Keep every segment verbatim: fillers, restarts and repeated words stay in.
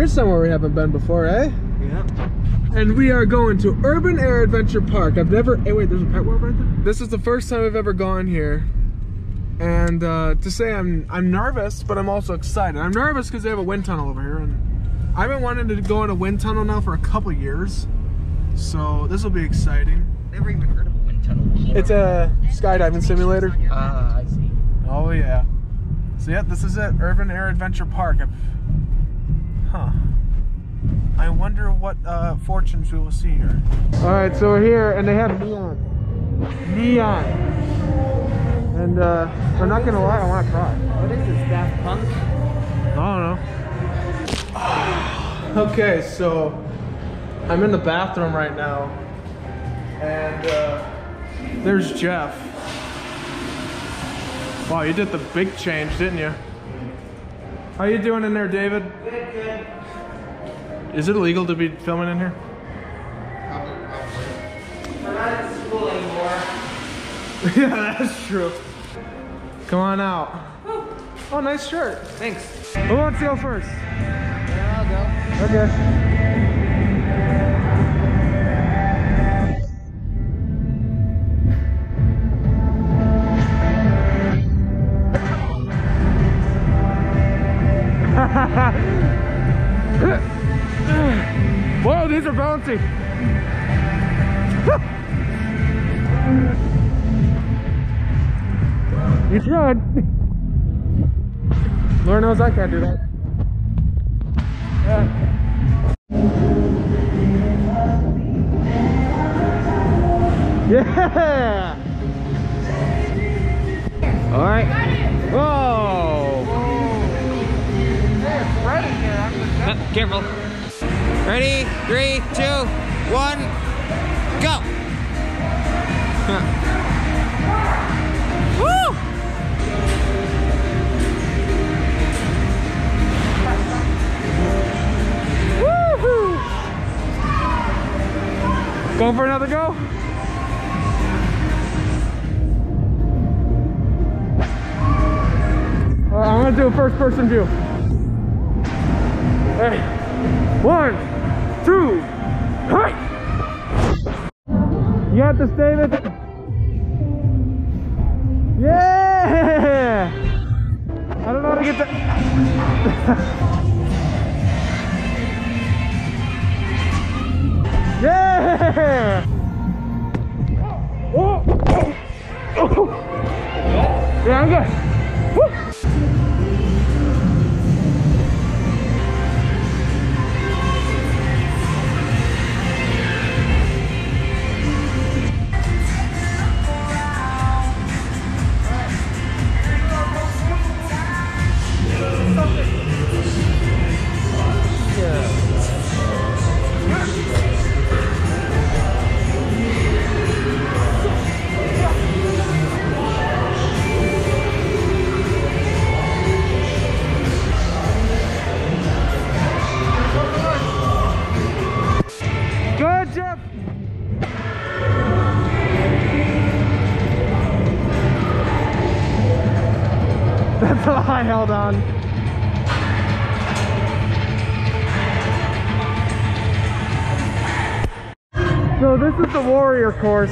Here's somewhere we haven't been before, eh? Yeah. And we are going to Urban Air Adventure Park. I've never, hey wait, there's a pet world right there? This is the first time I've ever gone here. And uh, to say I'm I'm nervous, but I'm also excited. I'm nervous because they have a wind tunnel over here. And I've been wanting to go in a wind tunnel now for a couple years. So this will be exciting. Never even heard of a wind tunnel. It's a skydiving simulator. Ah, uh, I see. Oh yeah. So yeah, this is it, Urban Air Adventure Park. Huh. I wonder what uh, fortunes we will see here. All right, so we're here, and they have neon. Neon. And uh, I'm not gonna lie, I want to cry. What is this, Daft Punk? I don't know. Okay, so I'm in the bathroom right now, and uh, there's Jeff. Wow, you did the big change, didn't you? How you doing in there, David? Good, good. Is it illegal to be filming in here? We're not in school anymore. Yeah, that's true. Come on out. Oh, nice shirt. Thanks. Who wants to go first? Yeah, I'll go. Okay. Whoa, these are bouncy. You tried. Lord knows I can't do that. Yeah. Yeah. All right. Whoa. Hey, it's ready here. Uh, careful. Ready? Three, two, one, go! Huh. Woo! Woohoo! Going for another go? Uh, I'm gonna do a first person view. Hey, one, two, hey! You got this, David? Yeah! I don't know how to get that. Yeah! Oh! Oh! Oh! Yeah, I'm good. Woo! Good job. That's all I held on. So this is the warrior course.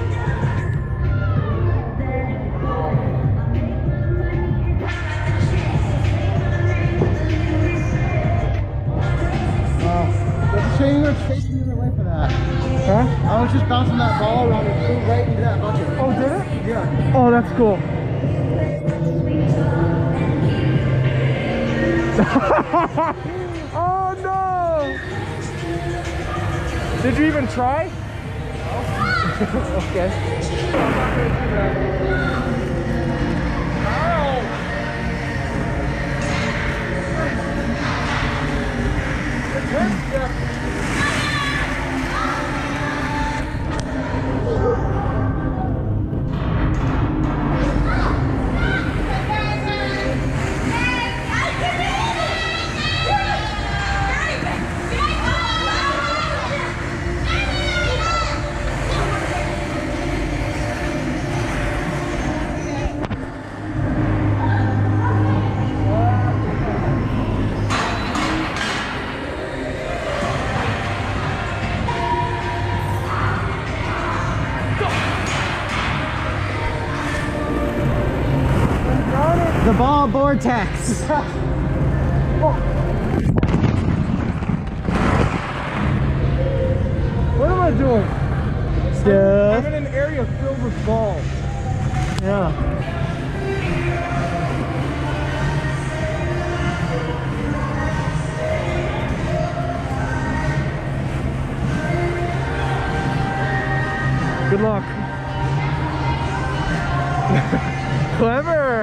You were chasing the other way for that. Huh? I was just bouncing that ball around and flew right into that bucket. Oh, did it? Yeah. Oh, that's cool. Oh no! Did you even try? No. Okay. Ball vortex. What am I doing? Stuff. I'm in an area filled with balls. Yeah. Good luck. Clever.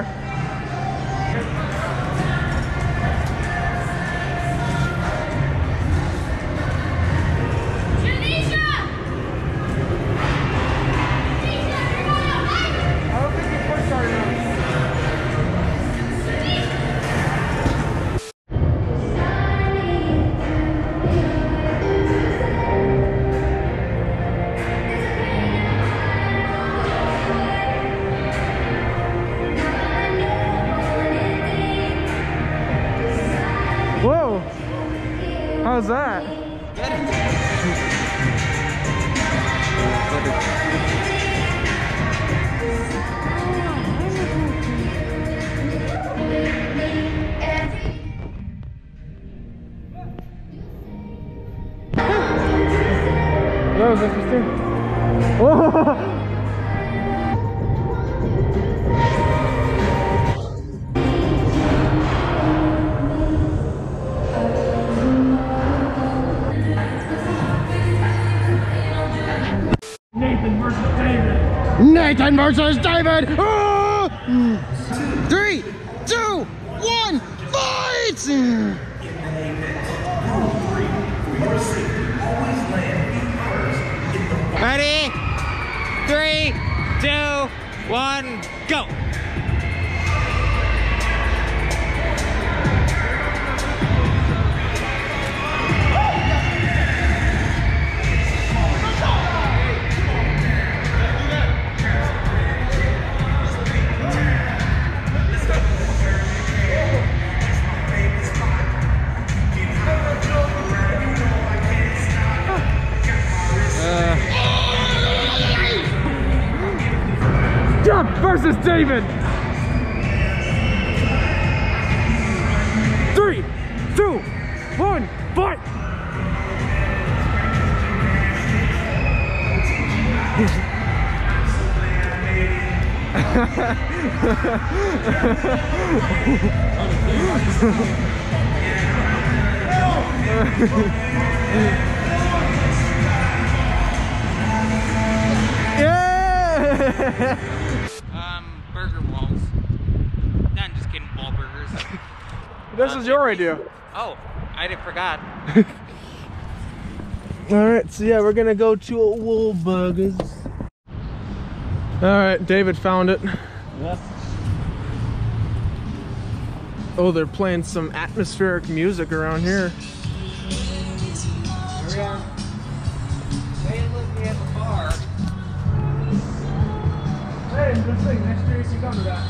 Whoa! How's that? That was interesting. Oh! Nathan versus David! Oh! Three, two, one, fight! Ready? Three, two, one, go! Jump versus David. Three, two, one, fight. Yeah. Um, burger walls. No, I'm just kidding, wall burgers. This is your idea. Oh, I did forgot. Alright, so yeah, we're gonna go to a Wahlburgers. Alright, David found it. Yes. Oh, they're playing some atmospheric music around here. Here we are. Way to look at the bar. Hey, good thing. Next year you can come to that.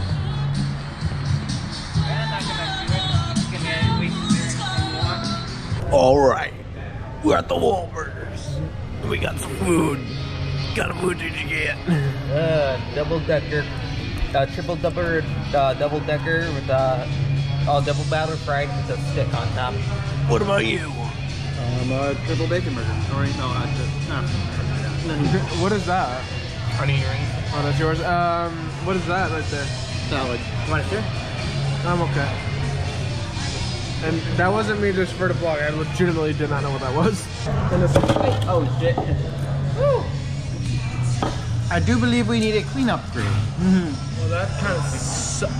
I'm not gonna do it. It's gonna wait till there's Alright, we're at the Wahlburgers. We got some food. What kind of food did you get? Uh, double decker, uh, triple double, uh, double decker with uh, oh, double batter fried with a stick on top. What about you? Um, uh, triple bacon burger. Or no, uh, just, no. What is that? Onion rings. Oh, that's yours. Um, what is that right there? Salad. You want to share? I'm okay. And that wasn't me just for the vlog. I legitimately did not know what that was. And it's Oh shit. I do believe we need a cleanup crew. Mm-hmm. well, that kind of sucks.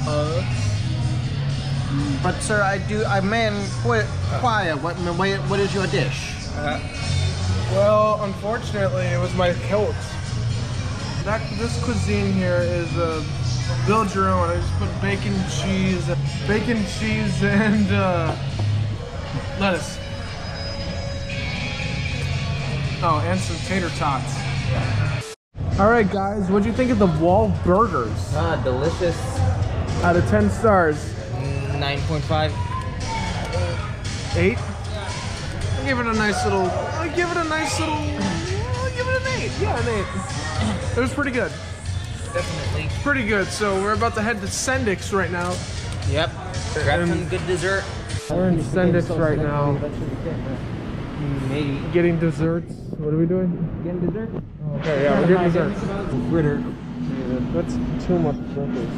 But sir, I do. I man, what? Why? What? What what is your dish? Uh, well, unfortunately, it was my kilt. That this cuisine here is uh, build your own. I just put bacon, cheese, bacon, cheese, and uh, lettuce. Oh, and some tater tots. All right, guys, what'd you think of the Wahlburgers? Ah, delicious. Out of ten stars, nine point five. eight. I give it a nice little. I give it a nice little. I'll give it an eight. Yeah, an eight. It was pretty good. Definitely. Pretty good. So we're about to head to Sendik's right now. Yep. Grab And- some good dessert. We're in Sendix right now, Maybe. getting desserts. What are we doing? Getting dessert? Okay, yeah, we're getting desserts. Ritter. That's too much sprinkles.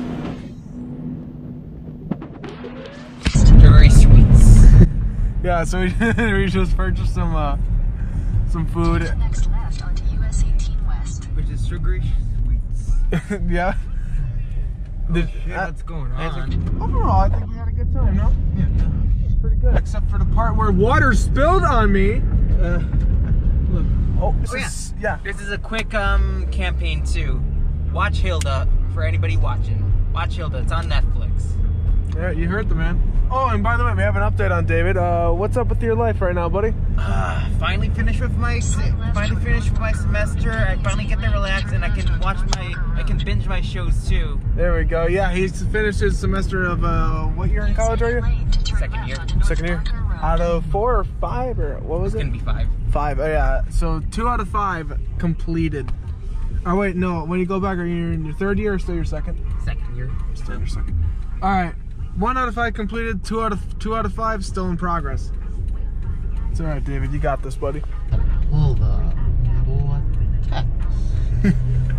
Strawberry sweets. Yeah, so we, we just purchased some uh, some food. Next left onto U S eighteen West. Which is sugary sweets. Yeah. Did, Shit, uh, what's going on? overall, I think we had a good time, no? Yeah. It's pretty good. Except for the part where water spilled on me. Uh, look. Oh, this Oh, yeah. is, yeah. This is a quick um campaign too. Watch Hilda for anybody watching. Watch Hilda. It's on Netflix. Yeah, you heard the man. Oh, and by the way, we have an update on David. Uh, what's up with your life right now, buddy? Uh, finally finished with my finally finished with my semester. I finally get to relax and I can watch my I can binge my shows too. There we go. Yeah, he's finished his semester of uh, what year in college are you? Second year. Second year. Out of four or five or what was It's it? gonna be five. Five. Oh yeah. So two out of five completed. Oh wait, no. When you go back, are you in your third year or still your second? Second year. Still your second. All right. One out of five completed. Two out of two out of five still in progress. It's all right, David. You got this, buddy. Hold up. What text?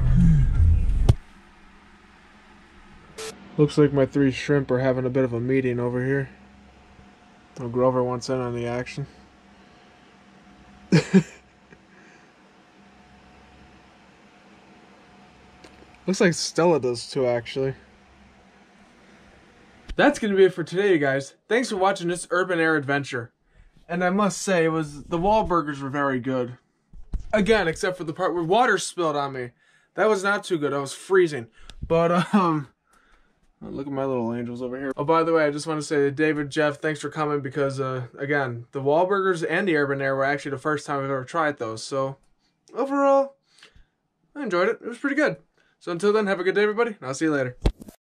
Looks like my three shrimp are having a bit of a meeting over here. Oh, Grover wants in on the action. Looks like Stella does too, actually. That's gonna be it for today, you guys. Thanks for watching this urban air adventure. And I must say, it was the Wahlburgers were very good. Again, except for the part where water spilled on me. That was not too good. I was freezing. But um, oh, look at my little angels over here. Oh, by the way, I just want to say to David, Jeff, thanks for coming because uh, again, the Wahlburgers and the urban air were actually the first time I've ever tried those. So overall, I enjoyed it. It was pretty good. So until then, have a good day, everybody, and I'll see you later.